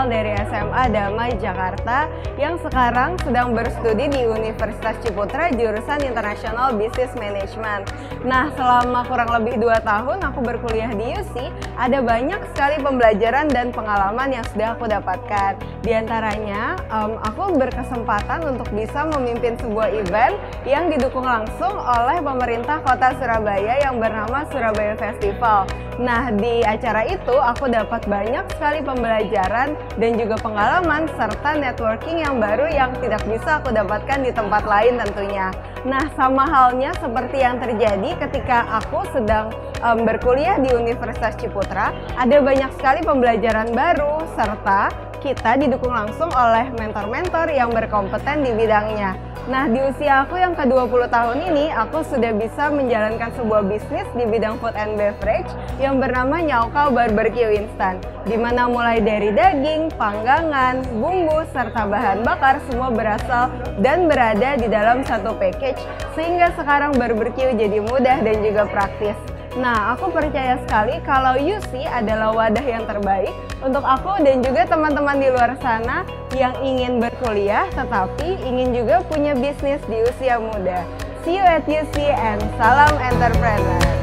berasal dari SMA Damai Jakarta yang sekarang sedang berstudi di Universitas Ciputra jurusan International Business Management. Nah, selama kurang lebih 2 tahun aku berkuliah di UC, ada banyak sekali pembelajaran dan pengalaman yang sudah aku dapatkan. Di antaranya, aku berkesempatan untuk bisa memimpin sebuah event yang didukung langsung oleh pemerintah Kota Surabaya yang bernama Surabaya Festival. Nah, di acara itu aku dapat banyak sekali pembelajaran dan juga pengalaman serta networking yang baru yang tidak bisa aku dapatkan di tempat lain tentunya. Nah, sama halnya seperti yang terjadi ketika aku sedang berkuliah di Universitas Ciputra, ada banyak sekali pembelajaran baru serta kita didukung langsung oleh mentor-mentor yang berkompeten di bidangnya. Nah, di usia aku yang ke-20 tahun ini, aku sudah bisa menjalankan sebuah bisnis di bidang food and beverage yang bernama Nyaukau Barbecue Instan, di mana mulai dari daging, panggangan, bumbu, serta bahan bakar semua berasal dan berada di dalam satu package, sehingga sekarang barbecue jadi mudah dan juga praktis. Nah, aku percaya sekali kalau UC adalah wadah yang terbaik untuk aku dan juga teman-teman di luar sana yang ingin berkuliah tetapi ingin juga punya bisnis di usia muda. See you at UC and salam entrepreneur!